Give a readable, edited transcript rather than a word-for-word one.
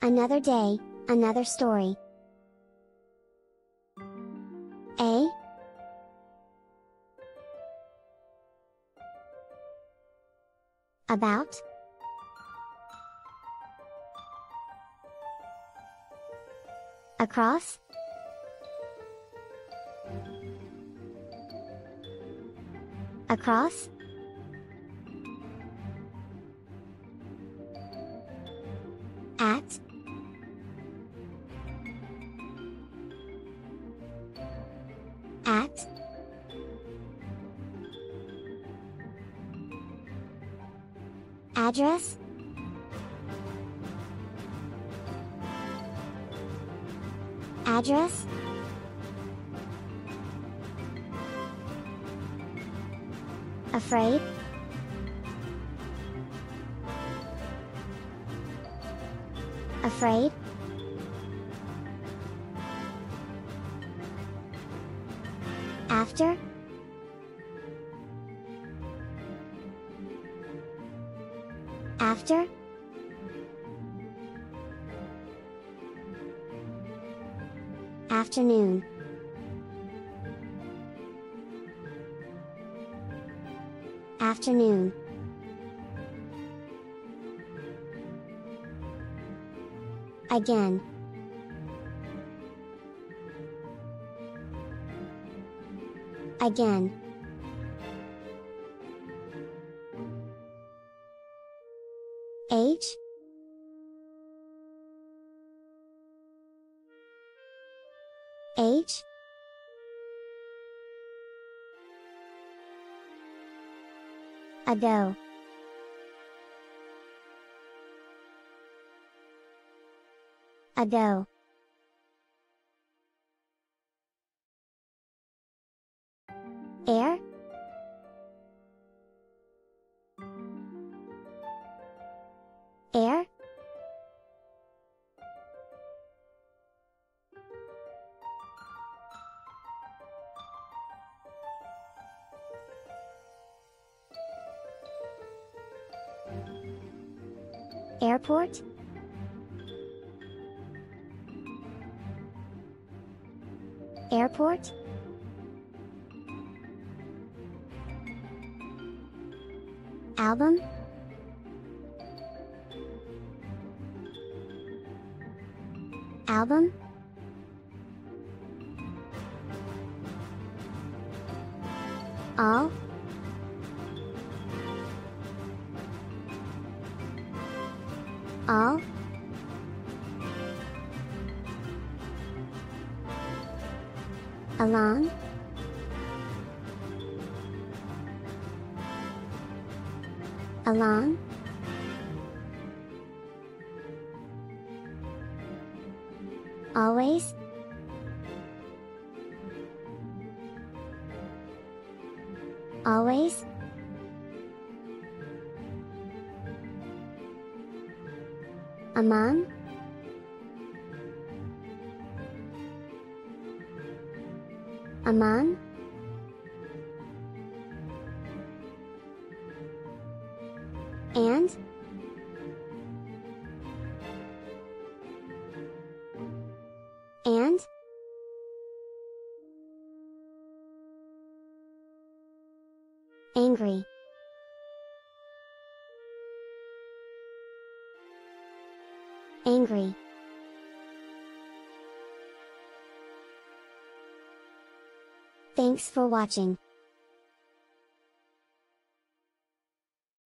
Another day, another story. A. About. Across. Across. At. At. Address. Address. Afraid. Afraid. After. After. Afternoon. Afternoon. Again. Again. H. H. Ago. Ago. Air. Air. Airport. Airport. Album. Album. All. All. Along. Along. Always. Always. Among. Among. And. And. Angry. Angry. Thanks for watching.